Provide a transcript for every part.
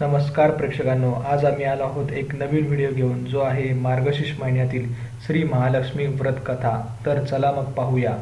नमस्कार प्रेक्षकांनो, आज आम्ही आलो आहोत एक नवीन व्हिडिओ घेऊन जो आहे मार्गशीर्ष महिन्यातील श्री महालक्ष्मी व्रत कथा। तर चला मग पाहूया।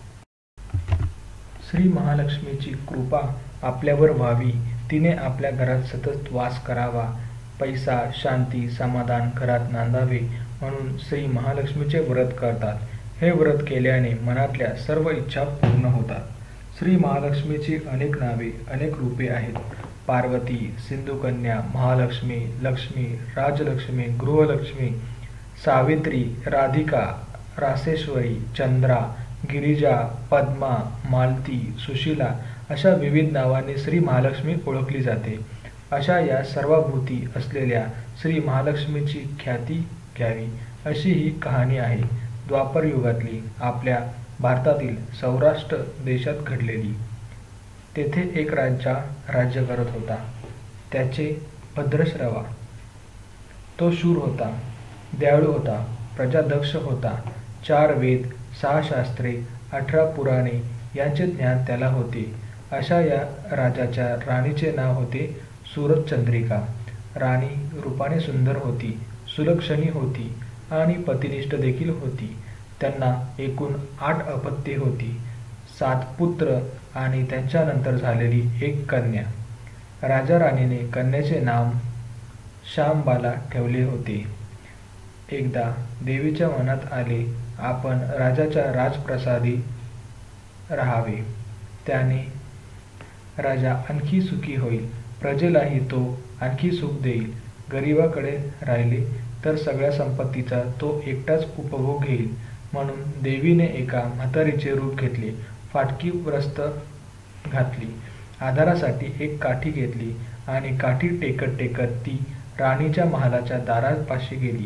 श्री महालक्ष्मीची कृपा आपल्यावर व्हावी, तिने आपल्या घरात सतत वास करावा, पैसा, शांती, समाधान घरात नांदावे म्हणून श्री महालक्ष्मीचे व्रत करतात। हे व्रत केल्याने मनातल्या सर्व इच्छा पूर्ण होतात। श्री महालक्ष्मीची अनेक नावे, अनेक रूपे आहेत। पार्वती, सिंधुकन्या, महालक्ष्मी, लक्ष्मी, राजलक्ष्मी, गृहलक्ष्मी, सावित्री, राधिका, रासेश्वरी, चंद्रा, गिरिजा, पद्मा, मालती, सुशीला अशा विविध नावांनी श्री महालक्ष्मी ओळखली जाते। अशा या सर्वभूती असलेल्या श्री महालक्ष्मीची ख्याती घ्यावी अशी ही कहाणी आहे। द्वापर युगातली, आपल्या भारतातील सौराष्ट्र देशात घडलेली। तेथे एक राजा राज्य करत होता। त्याचे भद्रश्रवा। तो शूर होता, दयाळू होता, प्रजादक्ष होता। 4 वेद, 6 शास्त्रे, 18 पुराणे यांचे ज्ञान त्याला होते। अशा या राजाच्या राणीचे नाव होते सूरजचंद्रिका। राणी रूपाने सुंदर होती, सुलक्षणी होती आणि पतिनिष्ठ देखील होती। त्यांना एकूण 8 अपत्ये होती, 7 पुत्र आणि त्यांच्यानंतर झालेली 1 कन्या। राजा राणीने कन्याचे नाव श्यामबाला ठेवले होते। एकदा देवीच्या मनात आले, आपण राजाच्या राजप्रसादी राहावे, त्याने राजा आणखी सुखी होईल, प्रजेलाही तो आणखी सुख देईल। गरिबाकडे राहिले तर सगळ्या संपत्तीचा तो एकटाच उपभोग घेईल म्हणून देवीने एका म्हातारीचे रूप घेतले। फाटकी वस्त्र घातली, आधारासाठी एक काठी घेतली आणि काठी टेकत टेकत ती राणीच्या महालाच्या दारापाशी गेली।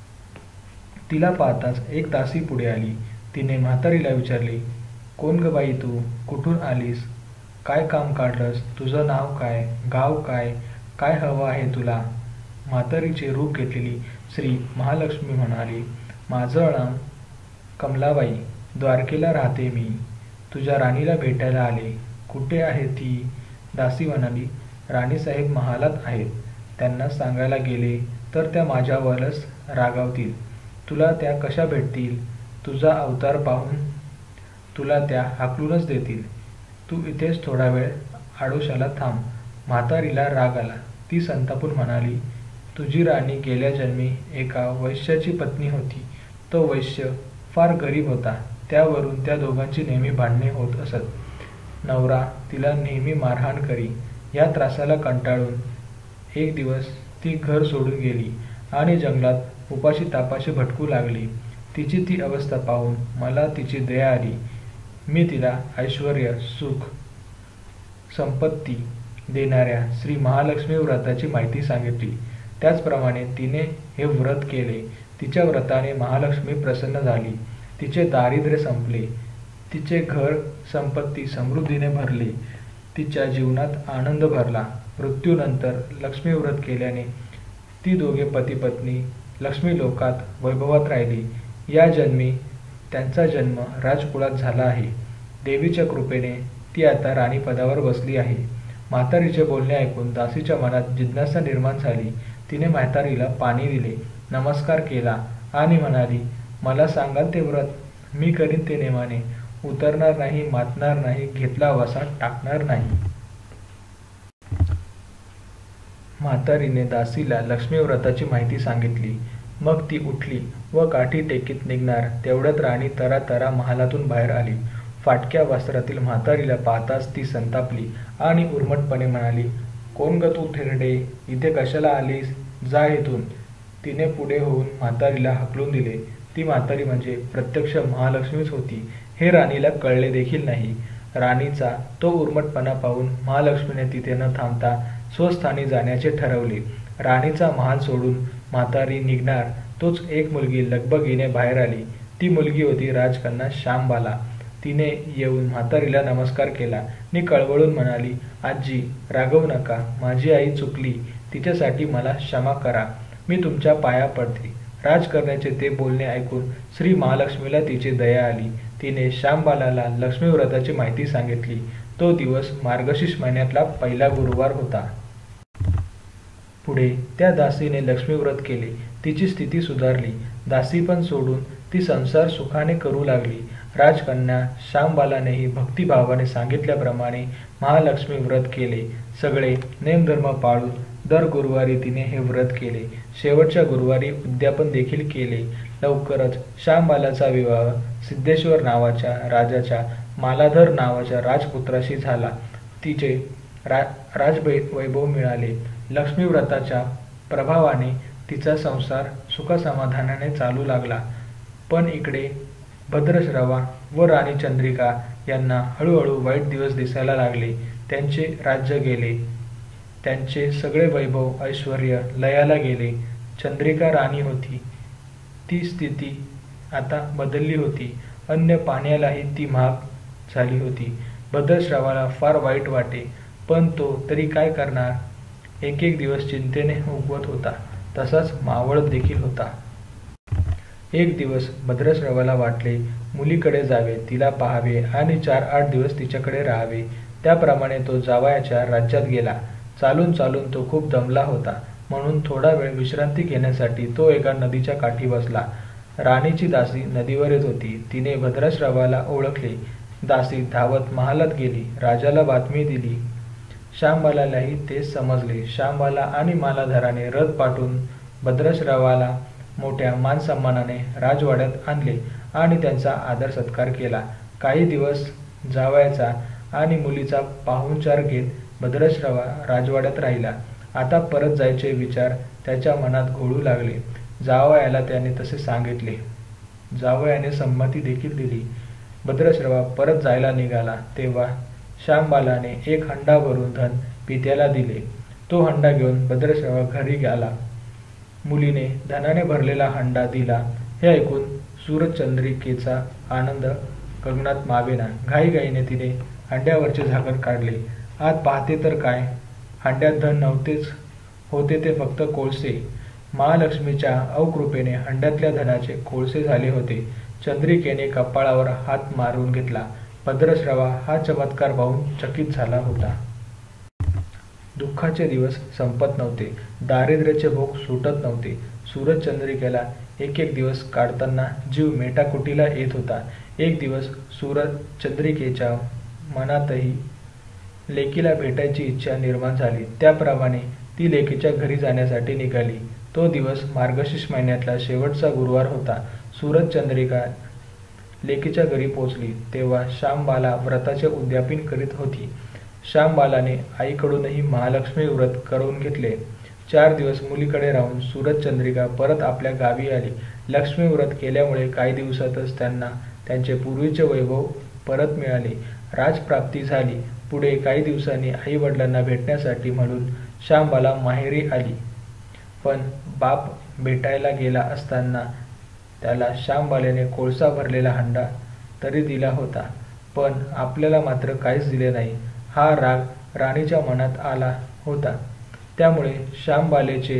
तिला पाहताच एक दासी पुढे आली। तिने म्हातारीला विचारले, कोण ग बाई तू? कुठून आलीस? काय काम काढलंस? तुझं नाव काय? गाव काय? काय हवं आहे तुला? म्हातारीचे रूप घेतलेली श्री महालक्ष्मी म्हणाली, माझं नाव कमलाबाई, द्वारकेला राहते मी। तुझ्या राणीला भेटायला आले। कुठे आहे ती? दासी म्हणाली, राणीसाहेब महालात आहेत, त्यांना सांगायला गेले तर त्या माझ्यावरच रागावतील। तुला त्या कशा भेटतील? तुझा अवतार पाहून तुला त्या हाकलूनच देतील। तू इथेच थोडा वेळ आडोशाला थांब। म्हातारीला राग आला। ती संतापून म्हणाली, तुझी राणी गेल्या जन्मी एका वैश्याची पत्नी होती। तो वैश्य फार गरीब होता, त्यावरून त्या दोघांची नेहमी भांडणे होत असत। नवरा तिला नेहमी मारहाण करी। या त्रासाला कंटाळून एक दिवस ती घर सोडून गेली आणि जंगलात उपाशी तापाशी भटकू लागली। तिची ती अवस्था पाहून मला तिची दया आली। मी तिला ऐश्वर्य, सुख, संपत्ती देणाऱ्या श्री महालक्ष्मी व्रताची माहिती सांगितली। त्याचप्रमाणे तिने हे व्रत केले। तिच्या व्रताने महालक्ष्मी प्रसन्न झाली। तिचे दारिद्र्य संपले, तिचे घर संपत्ती समृद्धीने भरले, तिच्या जीवनात आनंद भरला। मृत्यूनंतर लक्ष्मी व्रत केल्याने ती दोघे पती पत्नी लक्ष्मी लोकात वैभवात राहिली। या जन्मी त्यांचा जन्म राजकुळात झाला आहे। देवीच्या कृपेने ती आता राणीपदावर बसली आहे। म्हातारीचे बोलणे ऐकून दासीच्या मनात जिज्ञासा निर्माण झाली। तिने म्हातारीला पाणी दिले, नमस्कार केला आणि म्हणाली, मला सांगाल ते व्रत? मी करीन ते नेमाने, उतरणार नाही, मातणार नाही, घेतला वसा टाकणार नाही। म्हातारीने दासीला लक्ष्मी व्रताची माहिती सांगितली। मग ती उठली व काठी टेकीत निघणार तेवढ्यात राणी तरातरा महालातून बाहेर आली। फाटक्या वस्त्रातील म्हातारीला पाहताच ती संतापली आणि उर्मटपणे म्हणाली, कोण ग तू थेरडे? इथे कशाला आलीस? जा इथून। तिने पुढे होऊन म्हातारीला हाकलून दिले। ती म्हातारी म्हणजे प्रत्यक्ष महालक्ष्मीच होती हे राणीला कळले देखील नाही। राणीचा तो उर्मटपणा पाहून महालक्ष्मीने तिथे न थांबता स्वस्थानी जाण्याचे ठरवले। राणीचा महाल सोडून म्हातारी निघणार तोच एक मुलगी लगबगीने बाहेर आली। ती मुलगी होती राजकन्या श्यामबाला। तिने येऊन म्हातारीला नमस्कार केला आणि कळवळून म्हणाली, आजी रागवू नका, माझी आई चुकली, तिच्यासाठी मला क्षमा करा, मी तुमच्या पाया पडते। राजकन्याचे ते बोलणे ऐकून श्री महालक्ष्मीला तिची दया आली। तिने श्यामबालाला लक्ष्मी व्रताची माहिती सांगितली। तो दिवस मार्गशीर्ष महिन्यातला पहिला गुरुवार होता। पुढे त्या दासीने लक्ष्मी व्रत केले. तिची स्थिती सुधारली. दासी पण सोडून ती संसार सुखाने करू लागली. राजकन्या श्यामबालानेही भक्तिभावाने सांगितल्याप्रमाणे महालक्ष्मी व्रत केले. सगळे नेमधर्म पाळून दर गुरुवारी तिने हे व्रत केले. शेवटच्या गुरुवारी उद्यापन देखील केले. लवकरच श्यामबालाचा विवाह सिद्धेश्वर नावाच्या राजाच्या मालाधर नावाच्या राजपुत्राशी झाला. तिचे राजवैभव मिळाले. लक्ष्मी व्रताच्या प्रभावाने तिचा संसार सुखसमाधानाने चालू लागला. पण इकडे भद्रश्रवा व राणी चंद्रिका यांना हळूहळू वाईट दिवस दिसायला लागले. त्यांचे राज्य गेले. त्यांचे सगळे वैभव ऐश्वर्य लयाला गेले. चंद्रिका राणी होती, ती स्थिती आता बदलली होती. अन्न पाण्यालाही ती महाग झाली होती. भद्रश्रवाला फार वाईट वाटे, पण तो तरी काय करणार. एक एक दिवस चिंतेने उगवत होता, तसाच मावळत देखील होता. एक दिवस भद्रश्रवाला वाटले मुलीकडे जावे, तिला पाहावे आणि 4-8 दिवस तिच्याकडे राहावे. त्याप्रमाणे तो जावयाच्या राज्यात गेला. चालून चालून तो खूप दमला होता, म्हणून थोडा वेळ विश्रांती घेण्यासाठी तो एका नदीच्या काठी बसला. राणीची दासी नदीवर येत होती. तिने भद्रश्रवाला ओळखले. दासी धावत महालात गेली. राजाला बातमी दिली. श्यामबालालाही तेच समजले. श्यामबाला आणि मालाधराने रथ पाठवून भद्रश्रवाला मोठ्या मानसन्मानाने राजवाड्यात आणले आणि त्यांचा आदर सत्कार केला. काही दिवस जावयाचा आणि मुलीचा पाहुणचार घेत भद्रश्रवा राजवाड्यात राहिला. आता परत जायचे विचार त्याच्या मनात घोळू लागले. जावयाला त्याने तसे सांगितले. जावयाने संमती देखील दिली. भद्रश्रवा परत जायला निघाला तेव्हा श्यामबालाने एक हंडा भरून धन पित्याला दिले. तो हंडा घेऊन भद्रश्रवा घरी गेला. मुलीने धनाने भरलेला हंडा दिला. हे ऐकून सूरचंद्रिकेचा आनंद गगनात मावेना. घाईघाईने तिने हंड्यावरचे झाकण काढले. आत पाहते तर काय, हंड्यात धन नव्हतेच, होते ते फक्त कोळसे. महालक्ष्मीच्या अवकृपेने हंड्यातल्या धनाचे कोळसे झाले होते. चंद्रिकेने कपाळावर हात मारून घेतला. भद्रश्रवा हा चमत्कार पाहून चकित झाला होता. दुःखाचे दिवस संपत नव्हते. दारिद्र्याचे भोग सुटत नव्हते. सूरजचंद्रिकेला एक एक दिवस काढताना जीव मेटाकुटीला येत होता. एक दिवस सूरजचंद्रिकेच्या मनातही लेकीला भेटायची इच्छा निर्माण झाली. त्याप्रमाणे ती लेकीच्या घरी जाण्यासाठी निघाली. तो दिवस मार्गशीर्ष महिन्यातला शेवटचा गुरुवार होता. सूरजचंद्रिका लेकीच्या घरी पोचली तेव्हा श्यामबाला व्रताचे उद्यापन करीत होती. श्यामबालाने आईकडूनही महालक्ष्मी व्रत करून घेतले. 4 दिवस मुलीकडे राहून सूरजचंद्रिका परत आपल्या गावी आली. लक्ष्मी व्रत केल्यामुळे काही दिवसातच त्यांना त्यांचे पूर्वीचे वैभव परत मिळाले. राजप्राप्ती झाली. पुढे काही दिवसांनी आई वडिलांना भेटण्यासाठी म्हणून श्यामबाला माहेरी आली. पण बाप भेटायला गेला असताना त्याला श्यामबालेने कोळसा भरलेला हंडा तरी दिला होता, पण आपल्याला मात्र काहीच दिले नाही. हा राग राणीच्या मनात आला होता. त्यामुळे श्यामबालेचे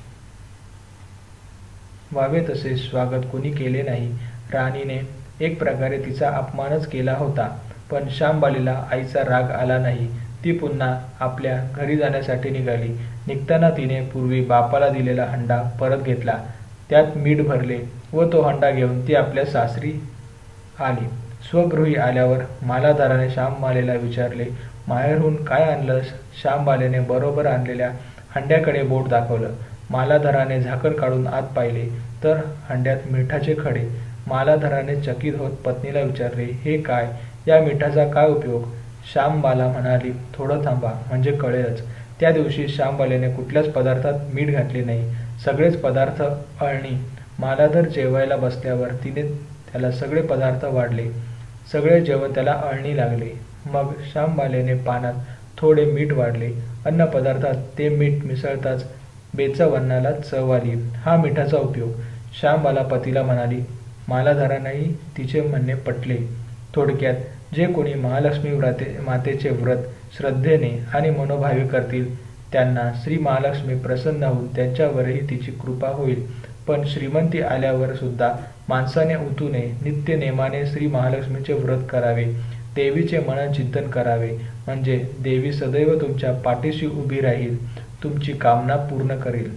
व्हावे तसे स्वागत कोणी केले नाही. राणीने एक प्रकारे तिचा अपमानच केला होता. पण श्यामबालेला आईचा राग आला नाही. ती पुन्हा आपल्या घरी जाण्यासाठी निघाली. निघताना तिने पूर्वी बापाला दिलेला हंडा परत घेतला. त्यात मीठ भरले व तो हंडा घेऊन ती आपल्या सासरी आली. स्वगृही आल्यावर मालाधाराने श्यामबालेला विचारले, माहेरहून काय आणलंस? श्यामबालेने बरोबर आणलेल्या हंड्याकडे बोट दाखवलं. मालाधाराने झाकण काढून आत पाहिले तर हंड्यात मिठाचे खडे. मालाधाराने चकित होत पत्नीला विचारले, हे काय? या मिठाचा काय उपयोग? श्यामबाला म्हणाली, थोडं थांबा म्हणजे कळेलच. त्या दिवशी श्यामबालेने कुठल्याच पदार्थात मीठ घातले नाही. सगळेच पदार्थ अळणी. मालाधर जेवायला बसल्यावर तिने त्याला सगळे पदार्थ वाढले. सगळे जेवण त्याला अळणी लागले. मग श्यामबालेने पानात थोडे मीठ वाढले. अन्न पदार्थात ते मीठ मिसळताच बेचव अन्नाला चव आली. हा मिठाचा उपयोग. श्यामबाला पतीला म्हणाली. मालाधारांनाही तिचे म्हणणे पटले. थोडक्यात जे कोणी महालक्ष्मी मातेचे व्रत श्रद्धेने आणि मनोभावे करतील त्यांना श्री महालक्ष्मी प्रसन्न होऊन त्यांच्यावरही तिची कृपा होईल. पण श्रीमंती आल्यावर सुद्धा माणसाने उतूने नित्य नेमाने श्री महालक्ष्मीचे व्रत करावे. देवीचे मनन चिंतन करावे, म्हणजे देवी सदैव तुमच्या पाठीशी उभी राहील. तुमची कामना पूर्ण करेल।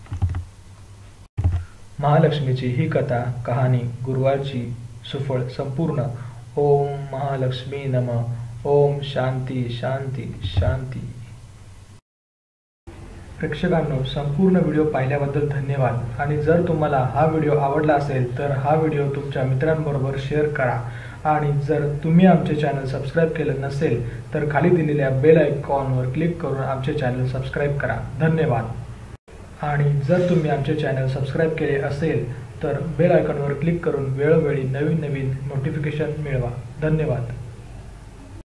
महालक्ष्मीची ही कथा कहाणी गुरुवारची सुफळ संपूर्ण। ओम महालक्ष्मी नमः। ओम शांती शांती शांती। प्रेक्षकांनो, संपूर्ण व्हिडिओ पाहिल्याबद्दल धन्यवाद। आणि जर तुम्हाला हा व्हिडिओ आवडला असेल तर हा व्हिडिओ तुमच्या मित्रांबरोबर शेअर करा। आणि जर तुम्ही आमचे चॅनल सबस्क्राईब केले नसेल तर खाली दिलेल्या बेल आयकॉनवर क्लिक करून आमचे चॅनल सबस्क्राईब करा। धन्यवाद। आणि जर तुम्ही आमचे चॅनल सबस्क्राईब केले असेल तर बेल आयकॉनवर क्लिक करून वेळोवेळी नवीन नोटिफिकेशन मिळवा। धन्यवाद।